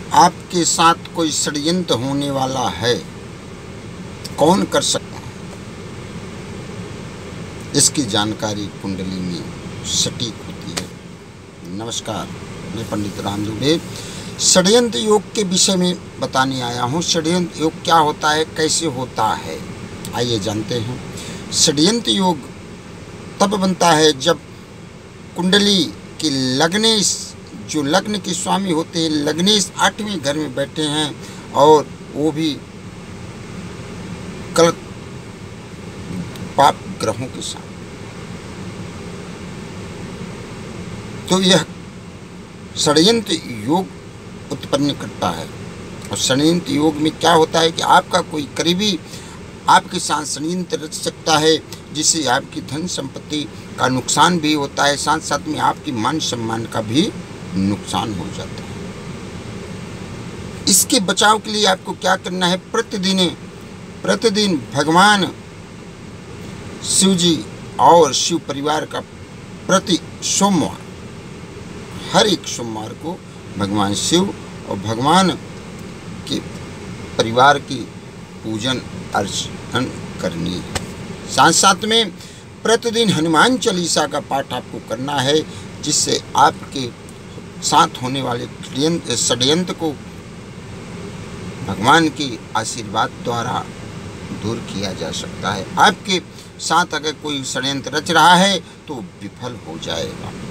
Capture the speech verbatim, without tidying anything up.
आपके साथ कोई षड्यंत्र होने वाला है, कौन कर सकता है? इसकी जानकारी कुंडली में सटीक होती है। नमस्कार, मैं पंडित रामदेव षड्यंत्र योग के विषय में बताने आया हूँ। षड्यंत्र योग क्या होता है, कैसे होता है, आइए जानते हैं। षड्यंत्र योग तब बनता है जब कुंडली की लग्नेश, जो लग्न के स्वामी होते हैं, लग्नेश आठवें घर में बैठे हैं और वो भी गलत पाप ग्रहों के साथ, तो यह षड्यंत्र योग उत्पन्न करता है। और षड्यंत्र योग में क्या होता है कि आपका कोई करीबी आपके साथ षड्यंत्र रच सकता है, जिससे आपकी धन संपत्ति का नुकसान भी होता है, साथ साथ में आपकी मान सम्मान का भी नुकसान हो जाता है। इसके बचाव के लिए आपको क्या करना है, प्रतिदिन प्रतिदिन भगवान शिव जी और शिव परिवार का प्रति सोमवार, हर एक सोमवार को भगवान शिव और भगवान के परिवार की पूजन अर्चन करनी है। साथ साथ में प्रतिदिन हनुमान चालीसा का पाठ आपको करना है, जिससे आपके साथ होने वाले षड्यंत्र को भगवान के आशीर्वाद द्वारा दूर किया जा सकता है। आपके साथ अगर कोई षड्यंत्र रच रहा है तो विफल हो जाएगा।